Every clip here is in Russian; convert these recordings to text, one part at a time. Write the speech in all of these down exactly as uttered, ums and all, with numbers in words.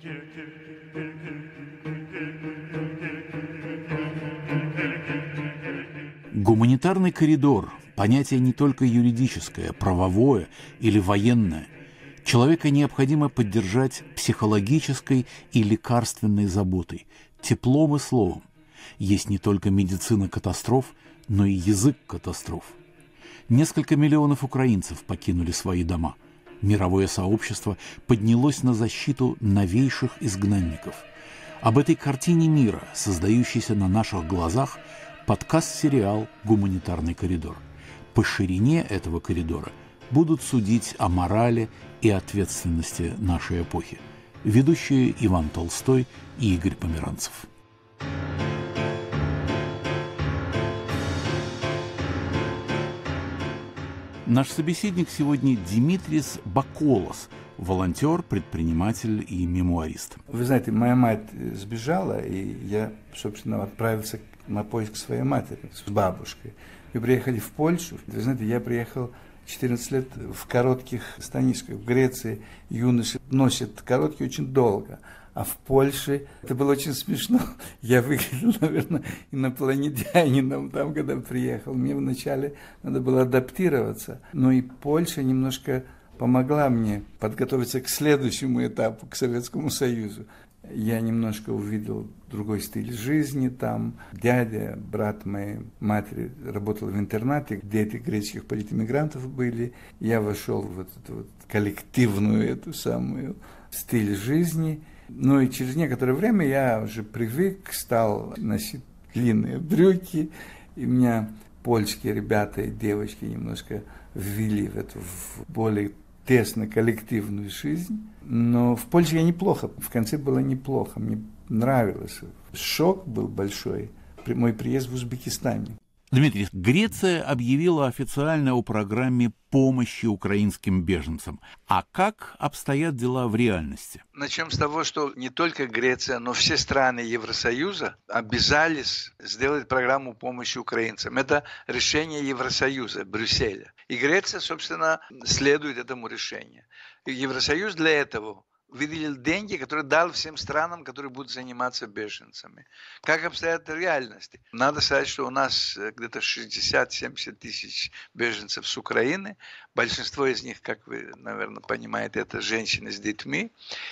Гуманитарный коридор – понятие не только юридическое, правовое или военное. Человека необходимо поддержать психологической и лекарственной заботой, теплом и словом. Есть не только медицина катастроф, но и язык катастроф. Несколько миллионов украинцев покинули свои дома. Мировое сообщество поднялось на защиту новейших изгнанников. Об этой картине мира, создающейся на наших глазах, подкаст-сериал «Гуманитарный коридор». По ширине этого коридора будут судить о морали и ответственности нашей эпохи. Ведущие Иван Толстой и Игорь Померанцев. Наш собеседник сегодня Димитрис Баколос, волонтер, предприниматель и мемуарист. Вы знаете, моя мать сбежала, и я, собственно, отправился на поиск своей матери с бабушкой. Мы приехали в Польшу. Вы знаете, я приехал четырнадцать лет в коротких станишках. В Греции юноши носят короткие очень долго. А в Польше это было очень смешно. Я выглядел, наверное, инопланетянином там, когда приехал. Мне вначале надо было адаптироваться. Но и Польша немножко помогла мне подготовиться к следующему этапу, к Советскому Союзу. Я немножко увидел другой стиль жизни там. Дядя, брат моей матери работал в интернате, где дети греческих политэмигрантов были. Я вошел в эту вот коллективную эту самую стиль жизни. Ну и через некоторое время я уже привык, стал носить длинные брюки. И меня польские ребята и девочки немножко ввели в эту в более тесно коллективную жизнь. Но в Польше я неплохо, в конце было неплохо, мне нравилось. Шок был большой, мой приезд в Узбекистане. Дмитрий, Греция объявила официально о программе помощи украинским беженцам. А как обстоят дела в реальности? Начнем с того, что не только Греция, но все страны Евросоюза обязались сделать программу помощи украинцам. Это решение Евросоюза, Брюсселя. И Греция, собственно, следует этому решению. И Евросоюз для этого выделил деньги, которые дал всем странам, которые будут заниматься беженцами. Как обстоят реальности? Надо сказать, что у нас где-то шестьдесят-семьдесят тысяч беженцев с Украины. Большинство из них, как вы, наверное, понимаете, это женщины с детьми.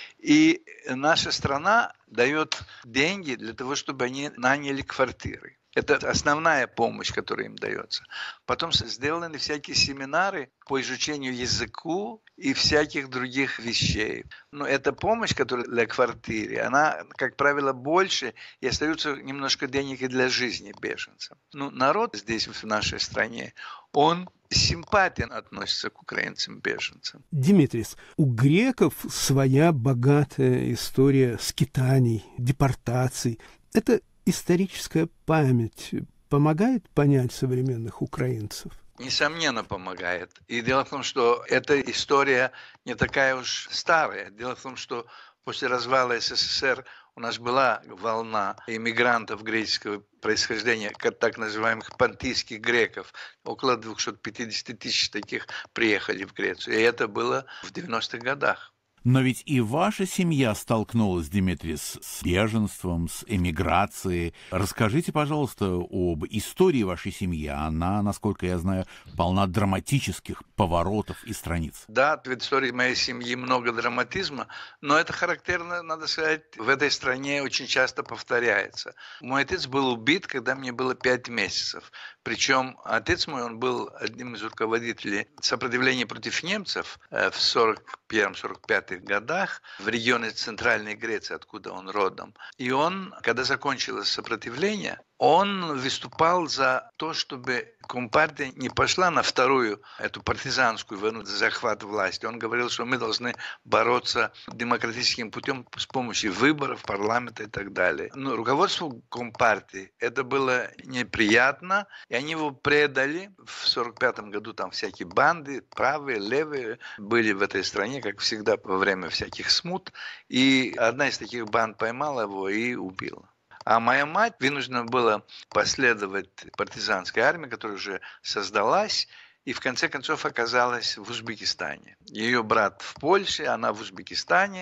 И наша страна дает деньги для того, чтобы они наняли квартиры. Это основная помощь, которая им дается. Потом сделаны всякие семинары по изучению языку и всяких других вещей. Но эта помощь, которая для квартиры, она, как правило, больше, и остается немножко денег и для жизни беженцам. Ну, народ здесь, в нашей стране, он симпатен относится к украинцам-беженцам. Димитрис, у греков своя богатая история скитаний, депортаций. Это историческая память помогает понять современных украинцев? Несомненно, помогает. И дело в том, что эта история не такая уж старая. Дело в том, что после развала СССР у нас была волна иммигрантов греческого происхождения, так называемых понтийских греков. Около двести пятьдесят тысяч таких приехали в Грецию. И это было в девяностых годах. Но ведь и ваша семья столкнулась, Димитрис, с беженством, с эмиграцией. Расскажите, пожалуйста, об истории вашей семьи. Она, насколько я знаю, полна драматических поворотов и страниц. Да, в истории моей семьи много драматизма, но это характерно, надо сказать, в этой стране очень часто повторяется. Мой отец был убит, когда мне было пять месяцев. Причем отец мой, он был одним из руководителей сопротивления против немцев в сорок первом — сорок пятом годах в регионе Центральной Греции, откуда он родом. И он, когда закончилось сопротивление, он выступал за то, чтобы Компартия не пошла на вторую эту партизанскую войну, захват власти. Он говорил, что мы должны бороться демократическим путем с помощью выборов, парламента и так далее. Но руководству Компартии это было неприятно, и они его предали. В сорок пятом году там всякие банды, правые, левые, были в этой стране, как всегда, во время всяких смут. И одна из таких банд поймала его и убила. А моя мать вынуждена была последовать партизанской армии, которая уже создалась, и в конце концов оказалась в Узбекистане. Ее брат в Польше, она в Узбекистане.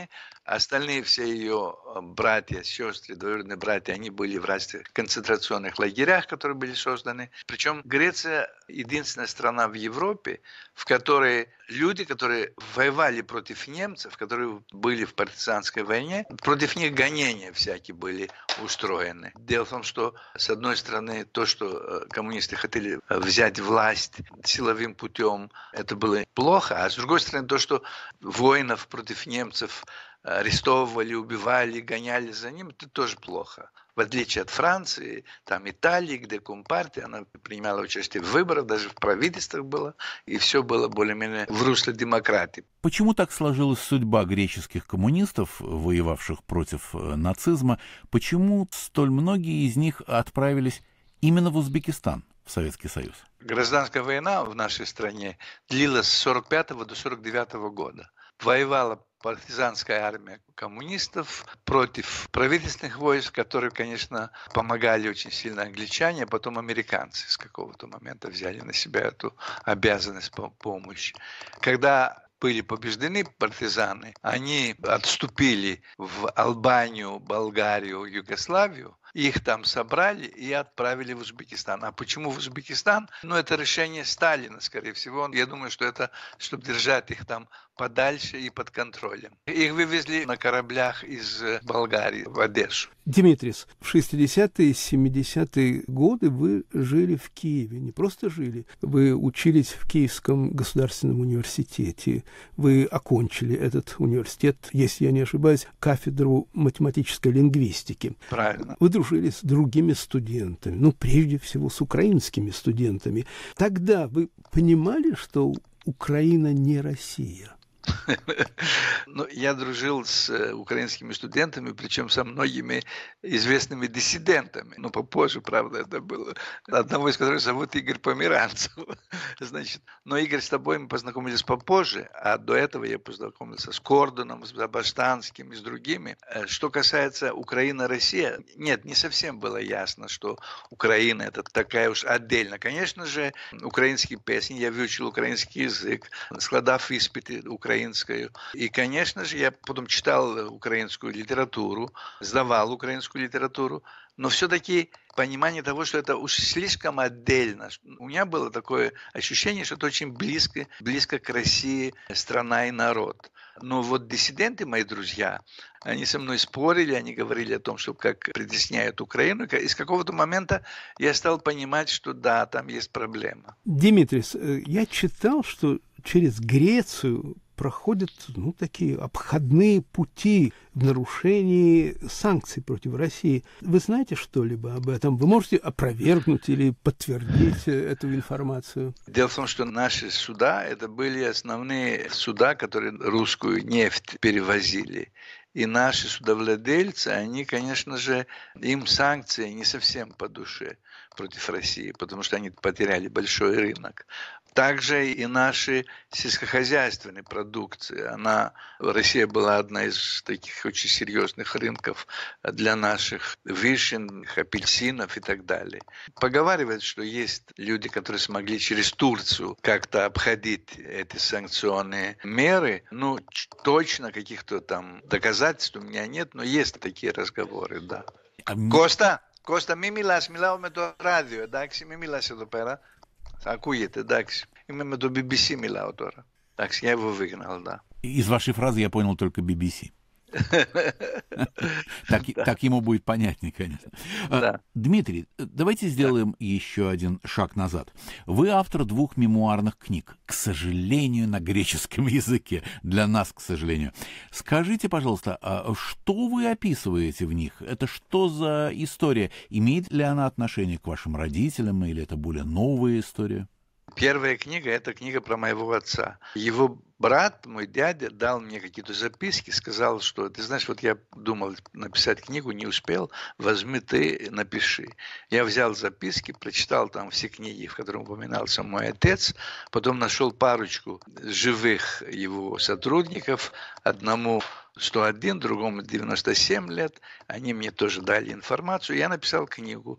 Остальные все ее братья, сестры, двоюродные братья, они были в разных концентрационных лагерях, которые были созданы. Причем Греция единственная страна в Европе, в которой люди, которые воевали против немцев, которые были в партизанской войне, против них гонения всякие были устроены. Дело в том, что с одной стороны то, что коммунисты хотели взять власть силовым путем, это было плохо, а с другой стороны то, что воинов против немцев арестовывали, убивали, гоняли за ним, это тоже плохо. В отличие от Франции, там Италии, где Компартия, она принимала участие в выборах, даже в правительствах было, и все было более-менее в русле демократии. Почему так сложилась судьба греческих коммунистов, воевавших против нацизма? Почему столь многие из них отправились именно в Узбекистан, в Советский Союз? Гражданская война в нашей стране длилась с сорок пятого до сорок девятого года. Воевала партизанская армия коммунистов против правительственных войск, которые, конечно, помогали очень сильно англичане, а потом американцы с какого-то момента взяли на себя эту обязанность помощи. Когда были побеждены партизаны, они отступили в Албанию, Болгарию, Югославию, их там собрали и отправили в Узбекистан. А почему в Узбекистан? Ну, это решение Сталина, скорее всего. Я думаю, что это, чтобы держать их там подальше и под контролем. Их вывезли на кораблях из Болгарии в Одессу. Димитрис, в шестидесятые и семидесятые годы вы жили в Киеве. Не просто жили, вы учились в Киевском государственном университете. Вы окончили этот университет, если я не ошибаюсь, кафедру математической лингвистики. Правильно. Вы дружили с другими студентами, ну, прежде всего, с украинскими студентами. Тогда вы понимали, что Украина не Россия? Ну, я дружил с украинскими студентами, причем со многими известными диссидентами. Ну, попозже, правда, это было. Одного из которых зовут Игорь Померанцев. Значит, но, Игорь, с тобой мы познакомились попозже, а до этого я познакомился с Кордоном, с Забаштанским и с другими. Что касается Украина-Россия, нет, не совсем было ясно, что Украина это такая уж отдельно. Конечно же, украинские песни, я выучил украинский язык, складав испыты украинские. И, конечно же, я потом читал украинскую литературу, сдавал украинскую литературу, но все-таки понимание того, что это уж слишком отдельно. У меня было такое ощущение, что это очень близко, близко к России страна и народ. Но вот диссиденты, мои друзья, они со мной спорили, они говорили о том, что как притесняют Украину. И с какого-то момента я стал понимать, что да, там есть проблема. Димитрис, я читал, что через Грецию проходят, ну, такие обходные пути в нарушении санкций против России. Вы знаете что-либо об этом? Вы можете опровергнуть или подтвердить эту информацию? Дело в том, что наши суда, это были основные суда, которые русскую нефть перевозили. И наши судовладельцы, они, конечно же, им санкции не совсем по душе против России, потому что они потеряли большой рынок. Также и наши сельскохозяйственные продукции. Она, Россия была одна из таких очень серьезных рынков для наших вишен, апельсинов и так далее. Поговаривают, что есть люди, которые смогли через Турцию как-то обходить эти санкционные меры. Ну, точно каких-то там доказательств у меня нет, но есть такие разговоры, да. Κώστα, Κώστα, μη μιλάς, μιλάω με το ράδιο, εντάξει, μη μιλάς εδώ πέρα. Ακούγεται, εντάξει. Είμαι με το μπι μπι σι μιλάω τώρα. Εντάξει, я его выгнал, да. Из вашей фразы я понял только би би си. Так, так ему будет понятнее, конечно. Да. Дмитрий, давайте сделаем да. еще один шаг назад. Вы автор двух мемуарных книг, к сожалению, на греческом языке, для нас, к сожалению. Скажите, пожалуйста, что вы описываете в них? Это что за история? Имеет ли она отношение к вашим родителям, или это более новая история? Первая книга – это книга про моего отца. Его брат, мой дядя, дал мне какие-то записки, сказал, что, ты знаешь, вот я думал написать книгу, не успел, возьми ты, напиши. Я взял записки, прочитал там все книги, в которых упоминался мой отец, потом нашел парочку живых его сотрудников, одному сто один, другому девяносто семь лет, они мне тоже дали информацию, я написал книгу,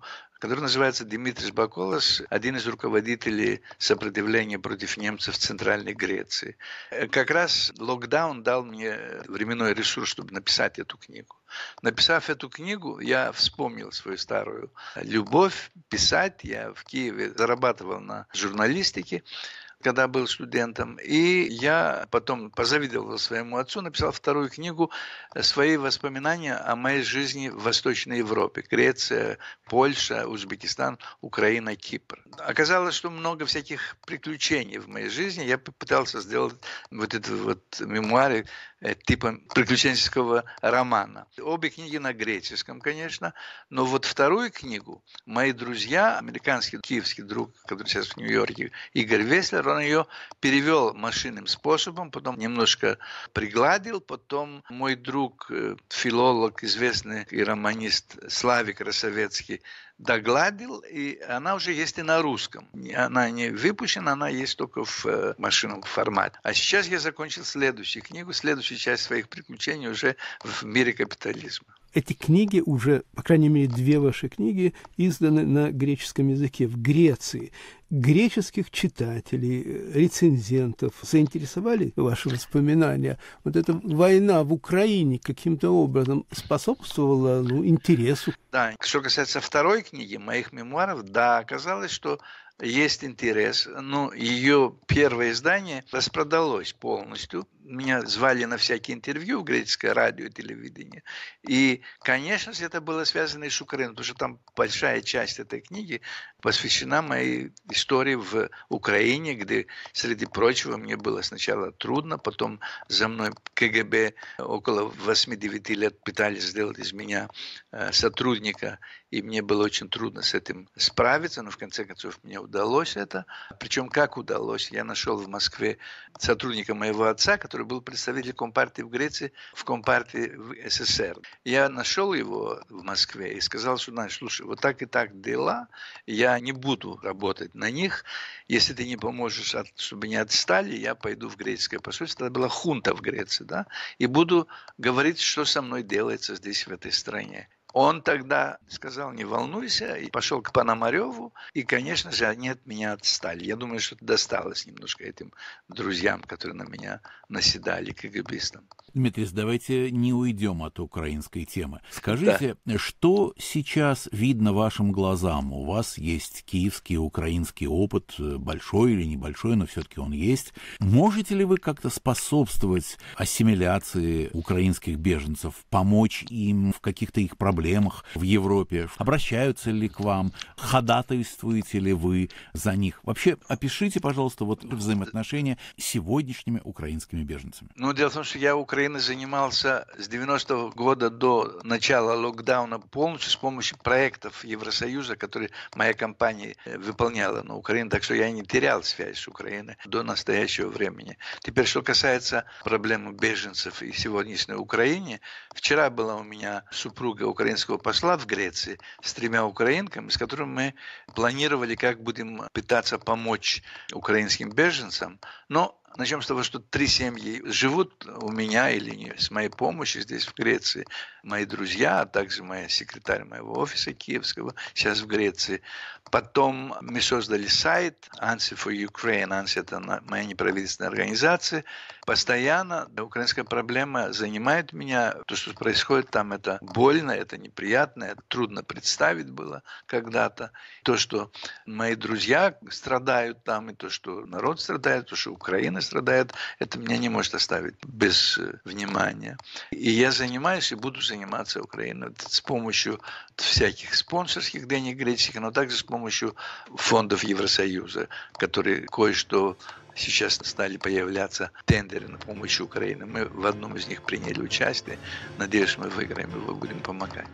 который называется Димитрис Баколас, один из руководителей сопротивления против немцев в Центральной Греции. Как раз локдаун дал мне временной ресурс, чтобы написать эту книгу. Написав эту книгу, я вспомнил свою старую любовь писать. Я в Киеве зарабатывал на журналистике, когда был студентом. И я потом позавидовал своему отцу, написал вторую книгу, свои воспоминания о моей жизни в Восточной Европе. Греция, Польша, Узбекистан, Украина, Кипр. Оказалось, что много всяких приключений в моей жизни. Я попытался сделать вот этот вот мемуары типа приключенческого романа. Обе книги на греческом, конечно, но вот вторую книгу мои друзья, американский, киевский друг, который сейчас в Нью-Йорке, Игорь Веслер, он ее перевел машинным способом, потом немножко пригладил, потом мой друг, филолог, известный и романист Славик Росовецкий догладил, и она уже есть и на русском. Она не выпущена, она есть только в машинном формате. А сейчас я закончил следующую книгу, следующую часть своих приключений уже в мире капитализма. Эти книги уже, по крайней мере, две ваши книги изданы на греческом языке в Греции. Греческих читателей, рецензентов заинтересовали ваши воспоминания? Вот эта война в Украине каким-то образом способствовала, ну, интересу? Да, что касается второй книги, моих мемуаров, да, оказалось, что есть интерес. Ну, ее первое издание распродалось полностью. Меня звали на всякие интервью в греческое радио и телевидение. И, конечно же, это было связано и с Украиной, потому что там большая часть этой книги посвящена моей истории в Украине, где, среди прочего, мне было сначала трудно, потом за мной КГБ около восьми-девяти лет пытались сделать из меня сотрудника, и мне было очень трудно с этим справиться, но в конце концов мне удалось это. Причем как удалось? Я нашел в Москве сотрудника моего отца, который был представителем Компартии в Греции, в Компартии в СССР. Я нашел его в Москве и сказал, что, знаешь, слушай, вот так и так дела, я не буду работать на них. Если ты не поможешь, чтобы не отстали, я пойду в греческое посольство. Это была хунта в Греции, да, и буду говорить, что со мной делается здесь, в этой стране. Он тогда сказал, не волнуйся, и пошел к Пономареву, и, конечно же, они от меня отстали. Я думаю, что досталось немножко этим друзьям, которые на меня наседали, КГБистам. Дмитрий, давайте не уйдем от украинской темы. Скажите, да. Что сейчас видно вашим глазам? У вас есть киевский, украинский опыт, большой или небольшой, но все-таки он есть. Можете ли вы как-то способствовать ассимиляции украинских беженцев, помочь им в каких-то их проблемах в Европе? Обращаются ли к вам? Ходатайствуете ли вы за них? Вообще, опишите, пожалуйста, вот взаимоотношения с сегодняшними украинскими беженцами. Ну, дело в том, что я Украиной занимался с девяностого года до начала локдауна полностью с помощью проектов Евросоюза, которые моя компания выполняла на Украине, так что я не терял связь с Украиной до настоящего времени. Теперь, что касается проблемы беженцев и сегодняшней Украине, вчера была у меня супруга украинского посла в Греции с тремя украинками, с которыми мы планировали, как будем пытаться помочь украинским беженцам, но начнем с того, что три семьи живут у меня или не, с моей помощью здесь, в Греции. Мои друзья, а также моя секретарь моего офиса киевского, сейчас в Греции. Потом мы создали сайт Anssi for Ukraine. Anssi – это моя неправительственная организация. Постоянно украинская проблема занимает меня. То, что происходит там, это больно, это неприятно, это трудно представить было когда-то. То, что мои друзья страдают там, и то, что народ страдает, то, что Украина страдает, это меня не может оставить без внимания. И я занимаюсь и буду заниматься Украиной с помощью всяких спонсорских денег греческих, но также с помощью фондов Евросоюза, которые кое-что сейчас стали появляться тендеры на помощь Украине. Мы в одном из них приняли участие. Надеюсь, мы выиграем и вы будем помогать.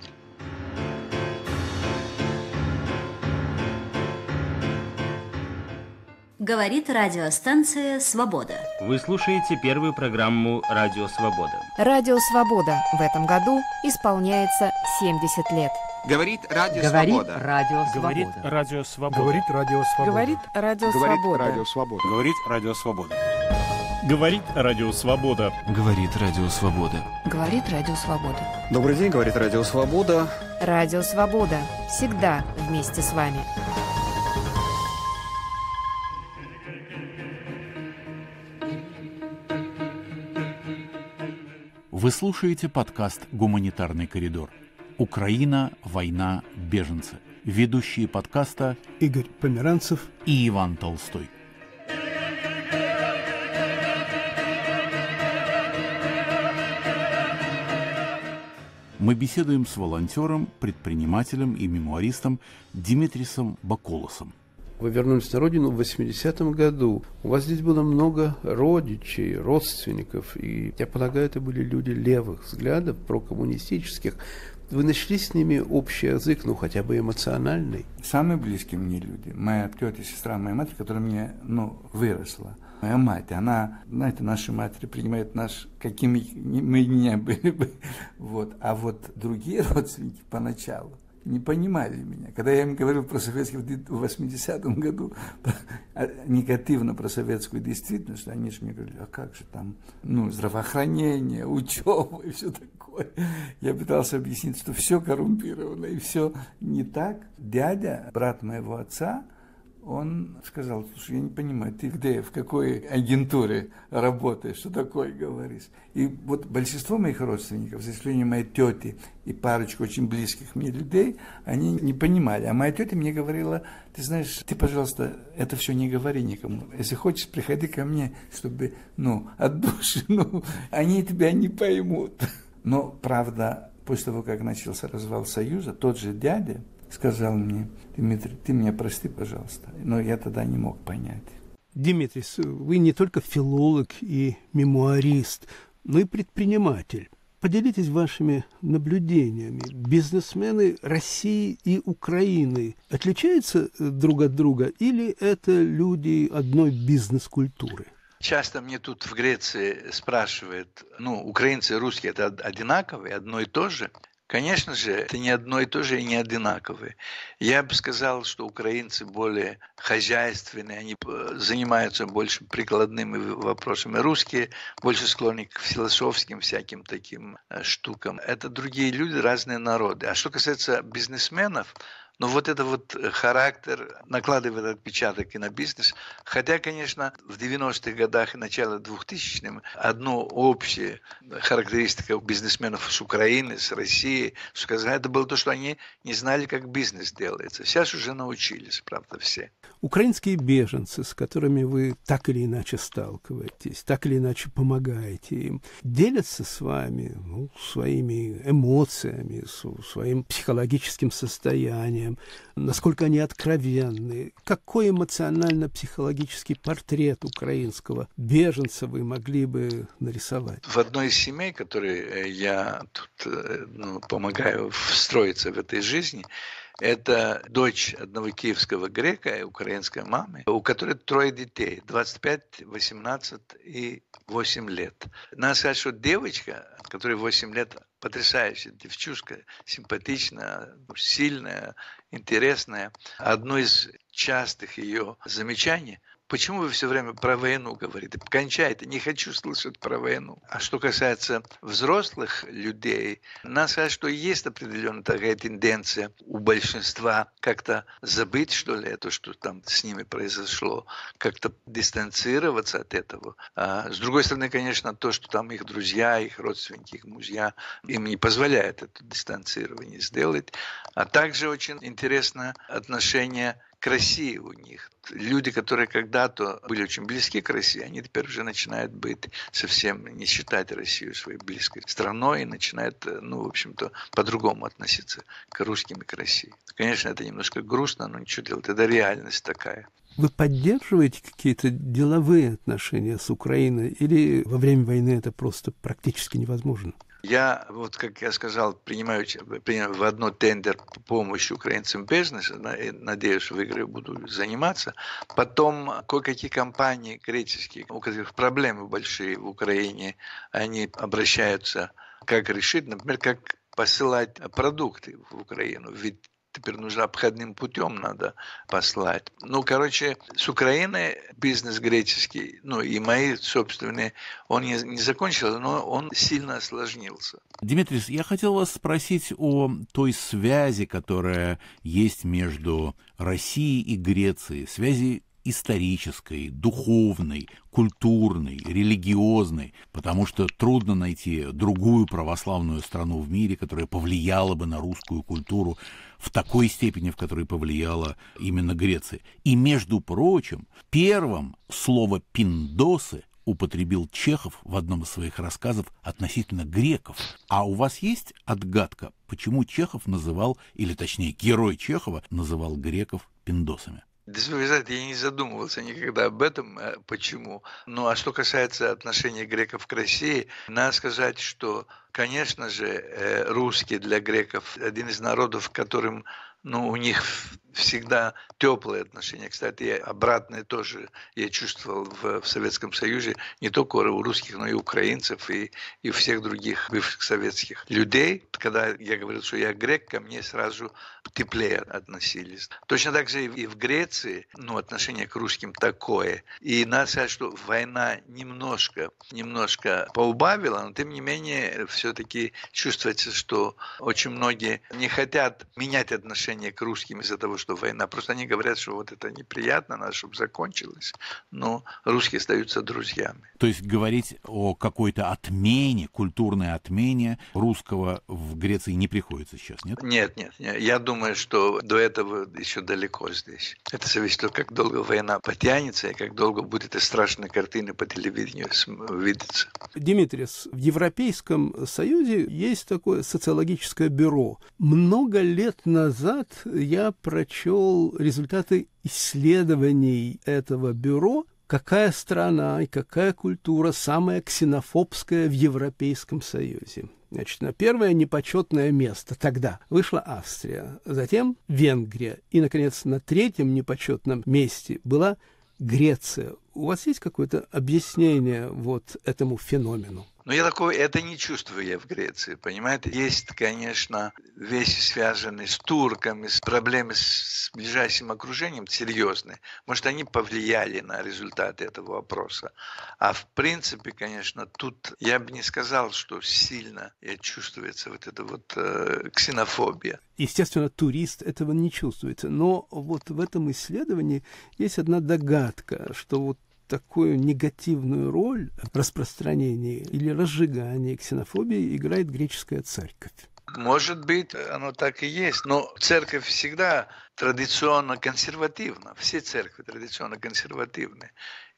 Говорит радиостанция «Свобода». Вы слушаете первую программу «Радио Свобода». Радио Свобода в этом году исполняется семьдесят лет. Говорит Радио Говорит Свобода. Радио Говорит Свобода. Радио Свобода. Говорит Радио Свобода. Говорит Радио Свобода. Говорит Радио Свобода. Говорит Радио Свобода. Говорит Радио Свобода. Говорит Радио Свобода. Добрый день, говорит Радио Свобода. Радио Свобода. Всегда вместе с вами. Вы слушаете подкаст «Гуманитарный коридор». Украина, война, беженцы. Ведущие подкаста Игорь Померанцев и Иван Толстой. Мы беседуем с волонтером, предпринимателем и мемуаристом Димитрисом Баколосом. Вы вернулись на родину в восьмидесятом году. У вас здесь было много родичей, родственников, и, я полагаю, это были люди левых взглядов, прокоммунистических. Вы нашли с ними общий язык, ну, хотя бы эмоциональный? Самые близкие мне люди. Моя тетя, сестра моей матери, которая меня, ну, выросла. Моя мать, она, знаете, наши матери принимают нас, какими мы не были бы. Вот. А вот другие родственники поначалу не понимали меня. Когда я им говорил про Советский в восьмидесятом году, негативно про советскую действительность, они же мне говорили, а как же там, ну, здравоохранение, учеба и все такое. Я пытался объяснить, что все коррумпировано и все не так. Дядя, брат моего отца, он сказал, слушай, я не понимаю, ты где, в какой агентуре работаешь, что такое говоришь? И вот большинство моих родственников, за исключением моей тети и парочку очень близких мне людей, они не понимали. А моя тетя мне говорила, ты знаешь, ты, пожалуйста, это все не говори никому. Если хочешь, приходи ко мне, чтобы, ну, от души, ну, они тебя не поймут. Но, правда, после того, как начался развал Союза, тот же дядя сказал мне, Дмитрий, ты меня прости, пожалуйста. Но я тогда не мог понять. Димитрис, вы не только филолог и мемуарист, но и предприниматель. Поделитесь вашими наблюдениями. Бизнесмены России и Украины отличаются друг от друга или это люди одной бизнес-культуры? Часто мне тут в Греции спрашивают, ну, украинцы и русские это одинаковые, одно и то же. Конечно же, это не одно и то же и не одинаковые. Я бы сказал, что украинцы более хозяйственные, они занимаются больше прикладными вопросами. Русские больше склонны к философским всяким таким штукам. Это другие люди, разные народы. А что касается бизнесменов, но вот это вот характер накладывает отпечаток и на бизнес. Хотя, конечно, в девяностых годах и начало двухтысячных одно общее характеристика бизнесменов с Украины, с России, с Казахстана, это было то, что они не знали, как бизнес делается. Сейчас уже научились, правда, все. Украинские беженцы, с которыми вы так или иначе сталкиваетесь, так или иначе помогаете им, делятся с вами, ну, своими эмоциями, своим психологическим состоянием, насколько они откровенны, какой эмоционально-психологический портрет украинского беженца вы могли бы нарисовать? В одной из семей, которые я тут, ну, помогаю встроиться в этой жизни, это дочь одного киевского грека и украинской мамы, у которой трое детей, двадцать пять, восемнадцать и восемь лет. Надо сказать, что девочка, которой восемь лет, потрясающая девчушка, симпатичная, сильная, интересная. Одно из частых ее замечаний: почему вы все время про войну говорите? Кончайте, не хочу слышать про войну. А что касается взрослых людей, надо сказать, что есть определенная такая тенденция у большинства как-то забыть, что ли, это, что там с ними произошло, как-то дистанцироваться от этого. А с другой стороны, конечно, то, что там их друзья, их родственники, их мужья, им не позволяет это дистанцирование сделать. А также очень интересно отношение к России у них. Люди, которые когда-то были очень близки к России, они теперь уже начинают быть совсем не считать Россию своей близкой страной и начинают, ну, в общем-то, по-другому относиться к русским и к России. Конечно, это немножко грустно, но ничего делать, это реальность такая. Вы поддерживаете какие-то деловые отношения с Украиной или во время войны это просто практически невозможно? Я, вот как я сказал, принимаю, принимаю в одно тендер по помощи украинцам бизнеса, надеюсь, что в игре буду заниматься. Потом кое-какие компании греческие, у которых проблемы большие в Украине, они обращаются, как решить, например, как посылать продукты в Украину. Ведь теперь нужно обходным путем надо послать. Ну, короче, с Украины бизнес греческий, ну, и мои собственные, он не, не закончился, но он сильно осложнился. Димитрис, я хотел вас спросить о той связи, которая есть между Россией и Грецией, связи исторической, духовной, культурной, религиозной, потому что трудно найти другую православную страну в мире, которая повлияла бы на русскую культуру в такой степени, в которой повлияла именно Греция. И, между прочим, первым слово «пиндосы» употребил Чехов в одном из своих рассказов относительно греков. А у вас есть отгадка, почему Чехов называл, или точнее герой Чехова называл греков пиндосами? Вы знаете, я не задумывался никогда об этом, почему. Ну, а что касается отношения греков к России, надо сказать, что, конечно же, русские для греков один из народов, которым, ну, у них всегда теплые отношения. Кстати, обратное тоже я чувствовал в, в Советском Союзе, не только у русских, но и украинцев, и, и у всех других бывших советских людей. Когда я говорил, что я грек, ко мне сразу теплее относились. Точно так же и в Греции, ну, отношение к русским такое. И надо сказать, что война немножко, немножко поубавила, но тем не менее все-таки чувствуется, что очень многие не хотят менять отношение к русским из-за того, что война. Просто они говорят, что вот это неприятно, надо, чтобы закончилось. Но русские остаются друзьями. То есть говорить о какой-то отмене, культурной отмене русского в Греции не приходится сейчас, нет? Нет, нет, нет. Я думаю, что до этого еще далеко здесь. Это зависит от того, как долго война потянется и как долго будут эти страшные картины по телевидению видеться. Димитрис, в Европейском Союзе есть такое социологическое бюро. Много лет назад я прочел результаты исследований этого бюро, какая страна и какая культура самая ксенофобская в Европейском Союзе. Значит, на первое непочетное место тогда вышла Австрия, затем Венгрия, и, наконец, на третьем непочетном месте была Греция. У вас есть какое-то объяснение вот этому феномену? Но я такое, это не чувствую я в Греции, понимаете? Есть, конечно, вещи, связанные с турками, с проблемами с ближайшим окружением, серьезные. Может, они повлияли на результаты этого вопроса. А в принципе, конечно, тут я бы не сказал, что сильно чувствуется вот эта вот э, ксенофобия. Естественно, турист этого не чувствует. Но вот в этом исследовании есть одна догадка, что вот такую негативную роль в распространении или разжигании ксенофобии играет греческая церковь. Может быть, оно так и есть, но церковь всегда традиционно консервативна. Все церкви традиционно консервативны.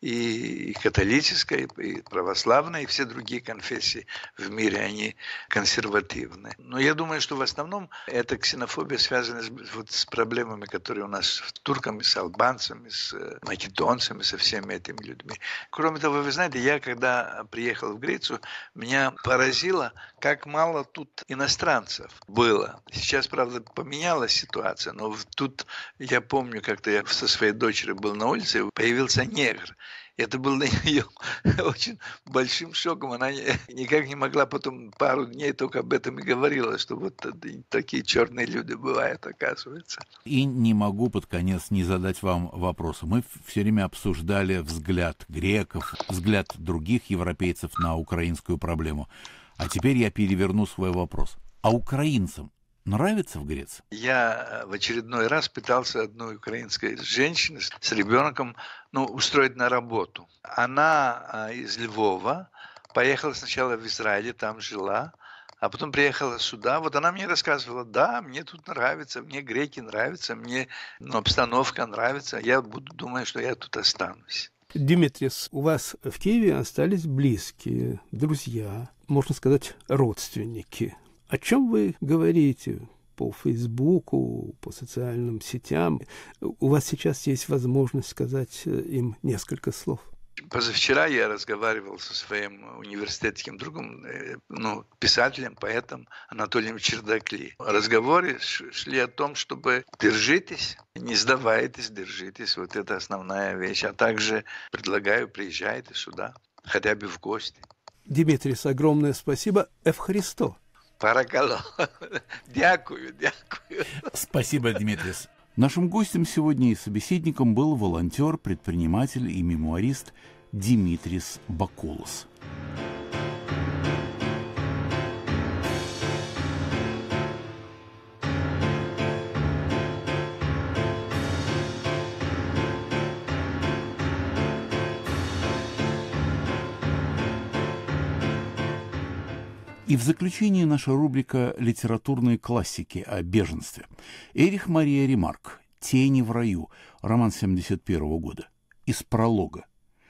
И католическая, и православная, и все другие конфессии в мире, они консервативны. Но я думаю, что в основном эта ксенофобия связана с, вот, с проблемами, которые у нас с турками, с албанцами, с македонцами, со всеми этими людьми. Кроме того, вы знаете, я когда приехал в Грецию, меня поразило, как мало тут иностранцев было. Сейчас, правда, поменялась ситуация, но тут я помню, как-то я со своей дочерью был на улице, появился негр. Это было для нее очень большим шоком. Она никак не могла потом пару дней только об этом и говорила, что вот такие черные люди бывают, оказывается. И не могу под конец не задать вам вопроса. Мы все время обсуждали взгляд греков, взгляд других европейцев на украинскую проблему. А теперь я переверну свой вопрос. А украинцам нравится в Греции? Я в очередной раз пытался одной украинской женщине с ребенком, ну, устроить на работу. Она из Львова поехала сначала в Израиль, там жила, а потом приехала сюда. Вот она мне рассказывала, да, мне тут нравится, мне греки нравятся, мне, ну, обстановка нравится. Я буду думать, что я тут останусь. Димитрис, у вас в Киеве остались близкие, друзья, можно сказать, родственники. О чем вы говорите по Фейсбуку, по социальным сетям? У вас сейчас есть возможность сказать им несколько слов. Позавчера я разговаривал со своим университетским другом, ну, писателем, поэтом Анатолием Чердакли. Разговоры шли о том, чтобы держитесь, не сдавайтесь, держитесь. Вот это основная вещь. А также предлагаю, приезжайте сюда, хотя бы в гости. Димитрис, огромное спасибо. Эвхаристо. Паракало. Дякую, дякую. Спасибо, Димитрис. Нашим гостем сегодня и собеседником был волонтер, предприниматель и мемуарист Димитрис Бакулос. И в заключение наша рубрика «Литературные классики» о беженстве. Эрих Мария Ремарк «Тени в раю», роман семьдесят первого года, из пролога.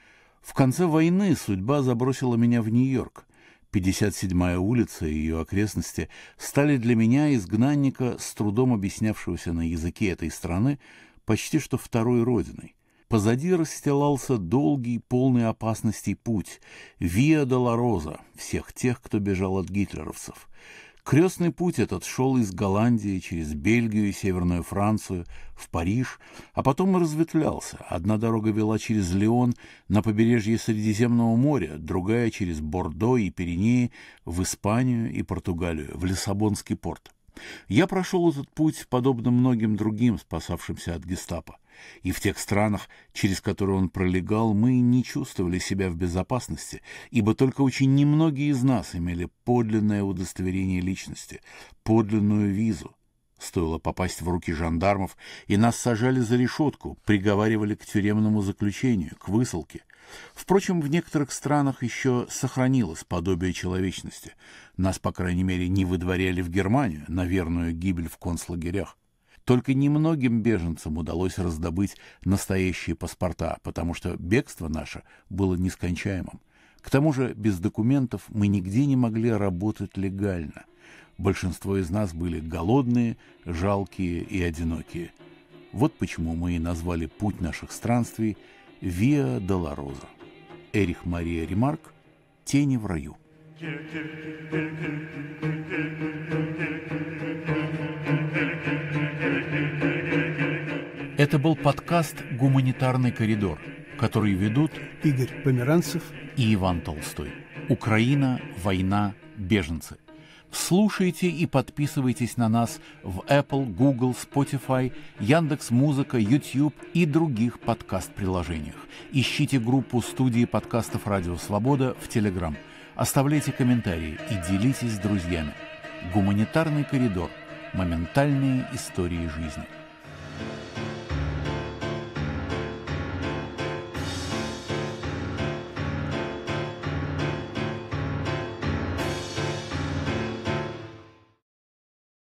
В конце войны судьба забросила меня в Нью-Йорк. пятьдесят седьмая улица и ее окрестности стали для меня, изгнанника, с трудом объяснявшегося на языке этой страны, почти что второй родиной. Позади расстилался долгий, полный опасностей путь, Виа Долороза, всех тех, кто бежал от гитлеровцев. Крестный путь этот шел из Голландии через Бельгию и Северную Францию в Париж, а потом разветвлялся. Одна дорога вела через Лион на побережье Средиземного моря, другая через Бордо и Пиренеи в Испанию и Португалию, в Лиссабонский порт. Я прошел этот путь, подобно многим другим, спасавшимся от гестапо. И в тех странах, через которые он пролегал, мы не чувствовали себя в безопасности, ибо только очень немногие из нас имели подлинное удостоверение личности, подлинную визу. Стоило попасть в руки жандармов, и нас сажали за решетку, приговаривали к тюремному заключению, к высылке. Впрочем, в некоторых странах еще сохранилось подобие человечности. Нас, по крайней мере, не выдворяли в Германию на верную гибель в концлагерях. Только немногим беженцам удалось раздобыть настоящие паспорта, потому что бегство наше было нескончаемым. К тому же без документов мы нигде не могли работать легально. Большинство из нас были голодные, жалкие и одинокие. Вот почему мы и назвали путь наших странствий «Виа Долороза». Эрих Мария Ремарк «Тени в раю». Это был подкаст «Гуманитарный коридор», который ведут Игорь Померанцев и Иван Толстой. Украина, война, беженцы. Слушайте и подписывайтесь на нас в Apple, Google, Spotify, Яндекс.Музыка, YouTube и других подкаст-приложениях. Ищите группу студии подкастов «Радио Свобода» в Telegram. Оставляйте комментарии и делитесь с друзьями. «Гуманитарный коридор. Моментальные истории жизни».